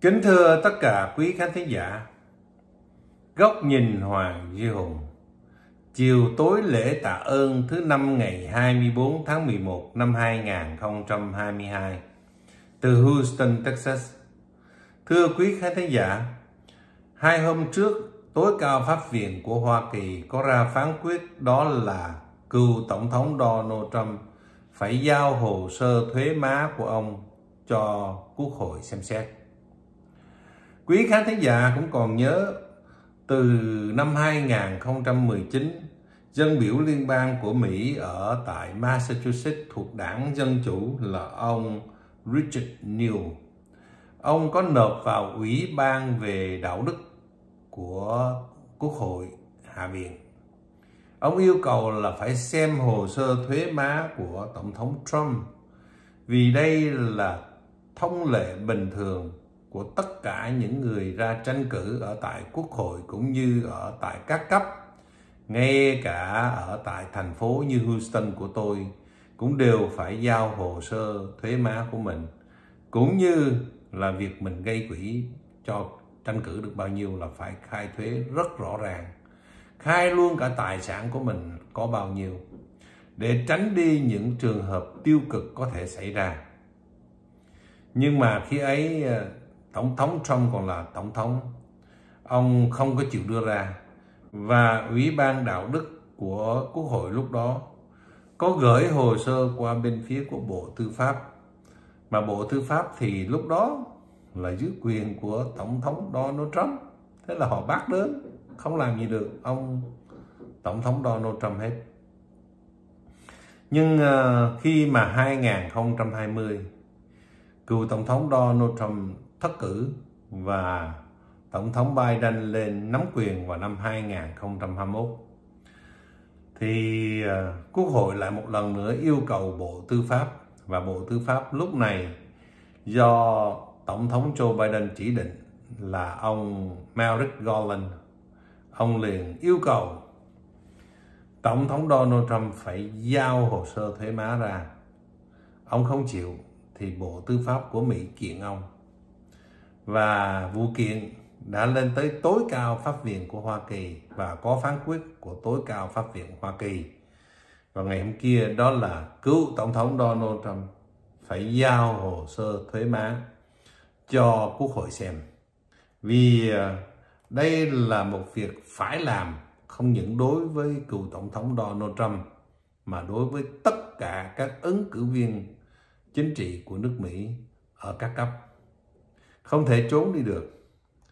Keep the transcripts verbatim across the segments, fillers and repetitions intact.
Kính thưa tất cả quý khán thính giả, Góc nhìn Hoàng Duy Hùng, chiều tối lễ tạ ơn thứ năm ngày hai mươi tư tháng mười một năm hai nghìn không trăm hai mươi hai từ Houston, Texas. Thưa quý khán thính giả, hai hôm trước, tối cao pháp viện của Hoa Kỳ có ra phán quyết đó là cựu Tổng thống Donald Trump phải giao hồ sơ thuế má của ông cho Quốc hội xem xét. Quý khán thính giả cũng còn nhớ từ năm hai nghìn không trăm mười chín, dân biểu liên bang của Mỹ ở tại Massachusetts thuộc đảng Dân Chủ là ông Richard Neal. Ông có nộp vào Ủy ban về đạo đức của Quốc hội Hạ viện. Ông yêu cầu là phải xem hồ sơ thuế má của Tổng thống Trump, vì đây là thông lệ bình thường của tất cả những người ra tranh cử ở tại Quốc hội cũng như ở tại các cấp, ngay cả ở tại thành phố như Houston của tôi cũng đều phải giao hồ sơ thuế má của mình, cũng như là việc mình gây quỹ cho tranh cử được bao nhiêu là phải khai thuế rất rõ ràng, khai luôn cả tài sản của mình có bao nhiêu, để tránh đi những trường hợp tiêu cực có thể xảy ra. Nhưng mà khi ấy Tổng thống Trump còn là Tổng thống, ông không có chịu đưa ra, và Ủy ban đạo đức của Quốc hội lúc đó có gửi hồ sơ qua bên phía của Bộ Tư pháp, mà Bộ Tư pháp thì lúc đó là dưới quyền của Tổng thống Donald Trump. Thế là họ bác đến, không làm gì được ông Tổng thống Donald Trump hết. Nhưng uh, khi mà hai nghìn không trăm hai mươi, cựu Tổng thống Donald Trump thất cử và Tổng thống Biden lên nắm quyền vào năm hai nghìn không trăm hai mươi mốt, thì uh, Quốc hội lại một lần nữa yêu cầu Bộ Tư pháp, và Bộ Tư pháp lúc này do Tổng thống Joe Biden chỉ định là ông Merrick Garland, ông liền yêu cầu Tổng thống Donald Trump phải giao hồ sơ thuế má ra. Ông không chịu thì Bộ Tư pháp của Mỹ kiện ông, và vụ kiện đã lên tới tối cao pháp viện của Hoa Kỳ và có phán quyết của tối cao pháp viện Hoa Kỳ. Và ngày hôm kia đó là cựu Tổng thống Donald Trump phải giao hồ sơ thuế má cho Quốc hội xem, vì đây là một việc phải làm, không những đối với cựu Tổng thống Donald Trump mà đối với tất cả các ứng cử viên chính trị của nước Mỹ ở các cấp. Không thể trốn đi được.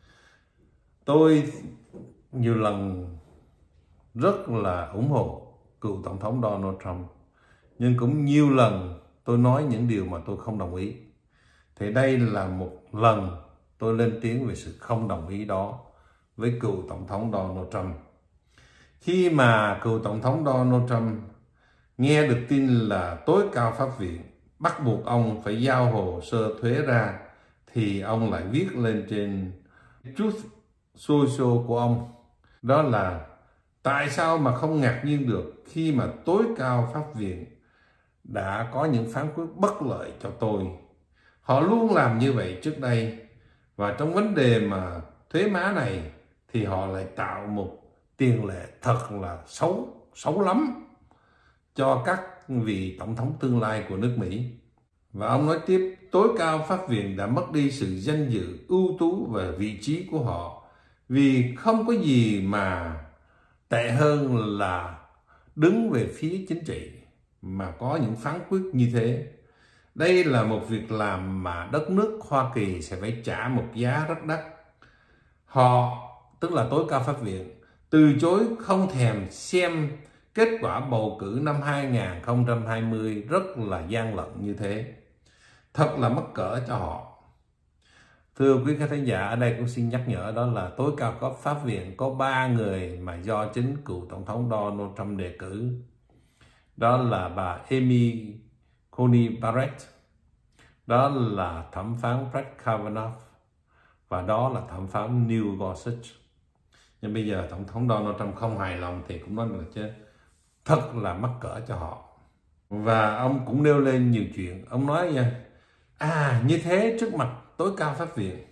Tôi nhiều lần rất là ủng hộ cựu Tổng thống Donald Trump, nhưng cũng nhiều lần tôi nói những điều mà tôi không đồng ý. Thì đây là một lần tôi lên tiếng về sự không đồng ý đó với cựu Tổng thống Donald Trump. Khi mà cựu Tổng thống Donald Trump nghe được tin là tối cao pháp viện bắt buộc ông phải giao hồ sơ thuế ra, thì ông lại viết lên trên Truth Social của ông, đó là tại sao mà không ngạc nhiên được khi mà tối cao pháp viện đã có những phán quyết bất lợi cho tôi. Họ luôn làm như vậy trước đây, và trong vấn đề mà thuế má này thì họ lại tạo một tiền lệ thật là xấu, xấu lắm cho các vị tổng thống tương lai của nước Mỹ. Và ông nói tiếp, tối cao pháp viện đã mất đi sự danh dự, ưu tú và vị trí của họ, vì không có gì mà tệ hơn là đứng về phía chính trị mà có những phán quyết như thế. Đây là một việc làm mà đất nước Hoa Kỳ sẽ phải trả một giá rất đắt. Họ, tức là tối cao pháp viện, từ chối không thèm xem kết quả bầu cử năm hai nghìn không trăm hai mươi rất là gian lận như thế. Thật là mắc cỡ cho họ. Thưa quý khán thính giả, ở đây cũng xin nhắc nhở đó là tối cao cấp pháp viện có ba người mà do chính cựu Tổng thống Donald Trump đề cử. Đó là bà Amy Coney Barrett, đó là thẩm phán Brett Kavanaugh, và đó là thẩm phán Neil Gorsuch. Nhưng bây giờ Tổng thống Donald Trump không hài lòng thì cũng nói là chứ thật là mắc cỡ cho họ. Và ông cũng nêu lên nhiều chuyện. Ông nói nha, à như thế trước mặt tối cao pháp viện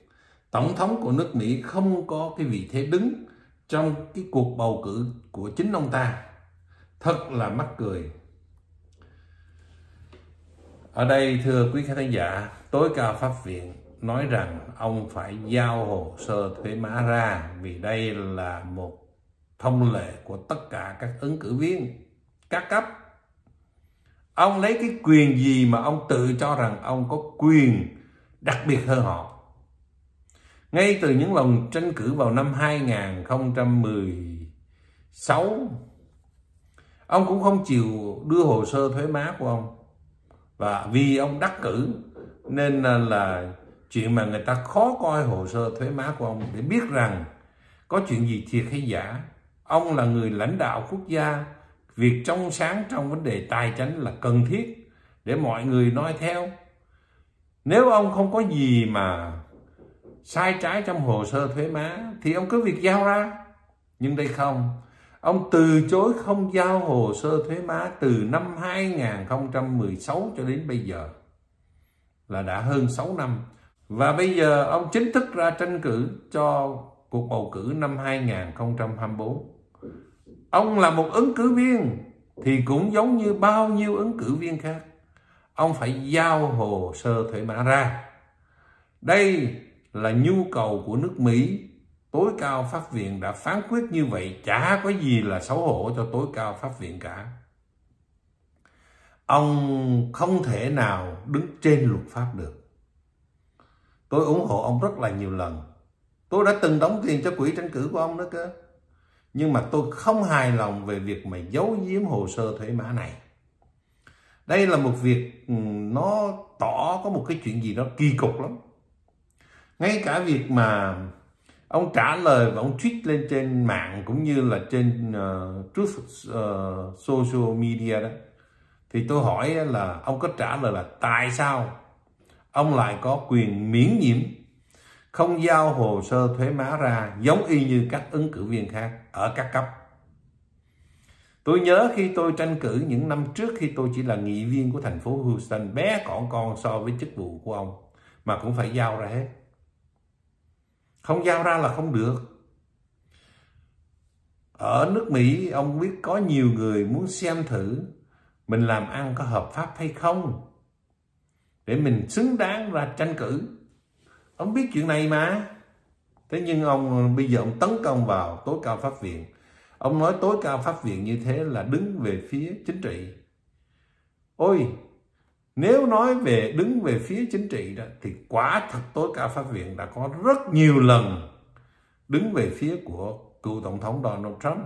Tổng thống của nước Mỹ không có cái vị thế đứng trong cái cuộc bầu cử của chính ông ta. Thật là mắc cười. Ở đây thưa quý khán giả, tối cao pháp viện nói rằng ông phải giao hồ sơ thuế má ra, vì đây là một thông lệ của tất cả các ứng cử viên các cấp. Ông lấy cái quyền gì mà ông tự cho rằng ông có quyền đặc biệt hơn họ? Ngay từ những lần tranh cử vào năm hai nghìn không trăm mười sáu, ông cũng không chịu đưa hồ sơ thuế má của ông. Và vì ông đắc cử nên là chuyện mà người ta khó coi hồ sơ thuế má của ông để biết rằng có chuyện gì thiệt hay giả. Ông là người lãnh đạo quốc gia, việc trong sáng trong vấn đề tài chính là cần thiết để mọi người noi theo. Nếu ông không có gì mà sai trái trong hồ sơ thuế má thì ông cứ việc giao ra. Nhưng đây không. Ông từ chối không giao hồ sơ thuế má từ năm hai nghìn không trăm mười sáu cho đến bây giờ, là đã hơn sáu năm. Và bây giờ ông chính thức ra tranh cử cho cuộc bầu cử năm hai nghìn không trăm hai mươi tư. Ông là một ứng cử viên thì cũng giống như bao nhiêu ứng cử viên khác. Ông phải giao hồ sơ thuế má ra. Đây là nhu cầu của nước Mỹ. Tối cao pháp viện đã phán quyết như vậy, chả có gì là xấu hổ cho tối cao pháp viện cả. Ông không thể nào đứng trên luật pháp được. Tôi ủng hộ ông rất là nhiều lần. Tôi đã từng đóng tiền cho quỹ tranh cử của ông đó cơ. Nhưng mà tôi không hài lòng về việc mà giấu giếm hồ sơ thuế má này. Đây là một việc nó tỏ có một cái chuyện gì đó kỳ cục lắm. Ngay cả việc mà ông trả lời và ông tweet lên trên mạng cũng như là trên uh, Truth uh, Social Media đó, thì tôi hỏi là ông có trả lời là tại sao ông lại có quyền miễn nhiệm, không giao hồ sơ thuế má ra giống y như các ứng cử viên khác ở các cấp. Tôi nhớ khi tôi tranh cử những năm trước, khi tôi chỉ là nghị viên của thành phố Houston, bé cỏn con so với chức vụ của ông, mà cũng phải giao ra hết. Không giao ra là không được. Ở nước Mỹ, ông biết có nhiều người muốn xem thử mình làm ăn có hợp pháp hay không, để mình xứng đáng ra tranh cử. Ông biết chuyện này mà. Thế nhưng ông bây giờ ông tấn công vào tối cao pháp viện. Ông nói tối cao pháp viện như thế là đứng về phía chính trị. Ôi, nếu nói về đứng về phía chính trị đó, thì quả thật tối cao pháp viện đã có rất nhiều lần đứng về phía của cựu tổng thống Donald Trump.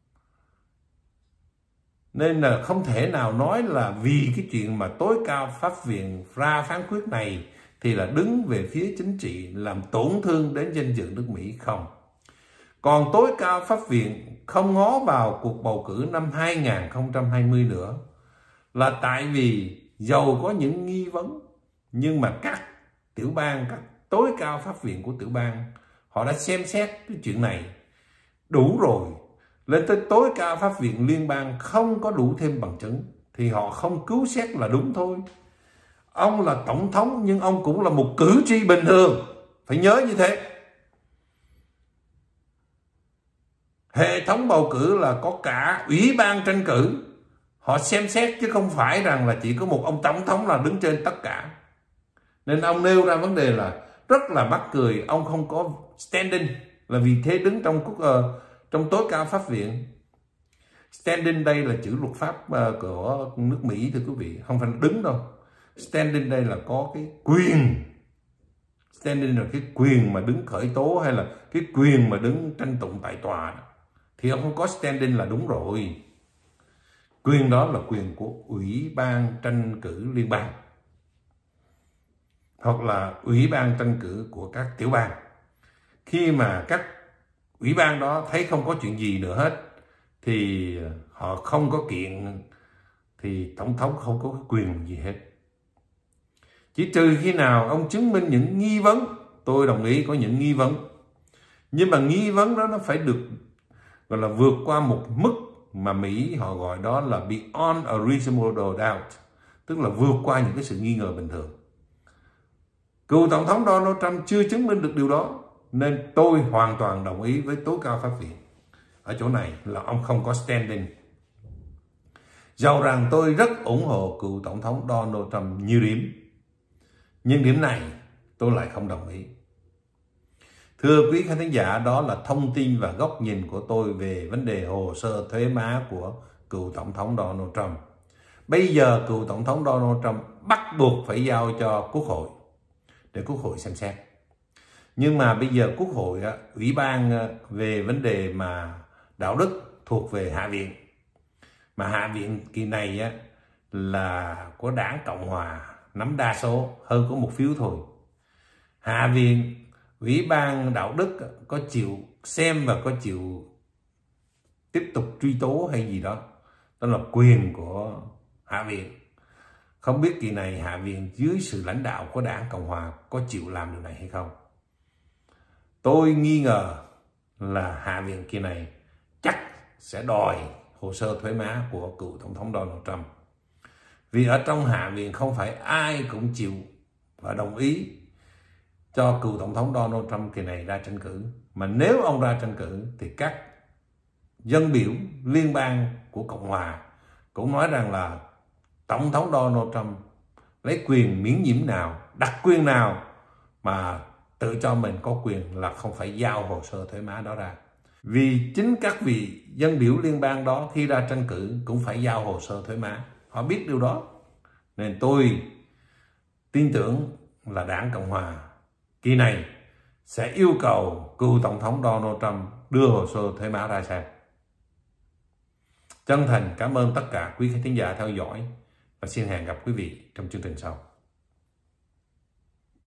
Nên là không thể nào nói là vì cái chuyện mà tối cao pháp viện ra phán quyết này thì là đứng về phía chính trị, làm tổn thương đến danh dự nước Mỹ, không. Còn tối cao pháp viện không ngó vào cuộc bầu cử năm hai nghìn không trăm hai mươi nữa là tại vì dầu có những nghi vấn, nhưng mà các tiểu bang, các tối cao pháp viện của tiểu bang, họ đã xem xét cái chuyện này đủ rồi. Lên tới tối cao pháp viện liên bang không có đủ thêm bằng chứng thì họ không cứu xét là đúng thôi. Ông là tổng thống nhưng ông cũng là một cử tri bình thường, phải nhớ như thế. Hệ thống bầu cử là có cả ủy ban tranh cử, họ xem xét chứ không phải rằng là chỉ có một ông tổng thống là đứng trên tất cả. Nên ông nêu ra vấn đề là rất là mắc cười. Ông không có standing, là vì thế đứng trong quốc uh, trong tối cao pháp viện. Standing đây là chữ luật pháp uh, của nước Mỹ thưa quý vị, không phải là đứng đâu. Standing đây là có cái quyền. Standing là cái quyền mà đứng khởi tố hay là cái quyền mà đứng tranh tụng tại tòa. Thì ông không có standing là đúng rồi. Quyền đó là quyền của Ủy ban tranh cử liên bang, hoặc là Ủy ban tranh cử của các tiểu bang. Khi mà các ủy ban đó thấy không có chuyện gì nữa hết thì họ không có kiện, thì tổng thống không có quyền gì hết. Chỉ trừ khi nào ông chứng minh những nghi vấn. Tôi đồng ý có những nghi vấn, nhưng mà nghi vấn đó nó phải được gọi là vượt qua một mức mà Mỹ họ gọi đó là beyond a reasonable doubt, tức là vượt qua những cái sự nghi ngờ bình thường. Cựu Tổng thống Donald Trump chưa chứng minh được điều đó, nên tôi hoàn toàn đồng ý với tối cao pháp viện ở chỗ này là ông không có standing. Dầu rằng tôi rất ủng hộ cựu Tổng thống Donald Trump nhiều điểm, nhưng điểm này tôi lại không đồng ý. Thưa quý khán thính giả, đó là thông tin và góc nhìn của tôi về vấn đề hồ sơ thuế má của cựu Tổng thống Donald Trump. Bây giờ cựu Tổng thống Donald Trump bắt buộc phải giao cho Quốc hội để Quốc hội xem xét. Nhưng mà bây giờ Quốc hội, Ủy ban về vấn đề mà đạo đức thuộc về Hạ viện. Mà Hạ viện kỳ này là của đảng Cộng Hòa nắm đa số, hơn có một phiếu thôi. Hạ viện, Ủy ban đạo đức có chịu xem và có chịu tiếp tục truy tố hay gì đó, đó là quyền của Hạ viện. Không biết kỳ này Hạ viện dưới sự lãnh đạo của đảng Cộng Hòa có chịu làm điều này hay không. Tôi nghi ngờ là Hạ viện kỳ này chắc sẽ đòi hồ sơ thuế má của cựu Tổng thống Donald Trump. Vì ở trong Hạ viện không phải ai cũng chịu và đồng ý cho cựu Tổng thống Donald Trump kỳ này ra tranh cử. Mà nếu ông ra tranh cử thì các dân biểu liên bang của Cộng Hòa cũng nói rằng là Tổng thống Donald Trump lấy quyền miễn nhiễm nào, đặc quyền nào mà tự cho mình có quyền là không phải giao hồ sơ thuế má đó ra. Vì chính các vị dân biểu liên bang đó khi ra tranh cử cũng phải giao hồ sơ thuế má. Họ biết điều đó. Nên tôi tin tưởng là đảng Cộng Hòa kỳ này sẽ yêu cầu cựu Tổng thống Donald Trump đưa hồ sơ thuế má ra xem. Chân thành cảm ơn tất cả quý khán thính giả theo dõi và xin hẹn gặp quý vị trong chương trình sau.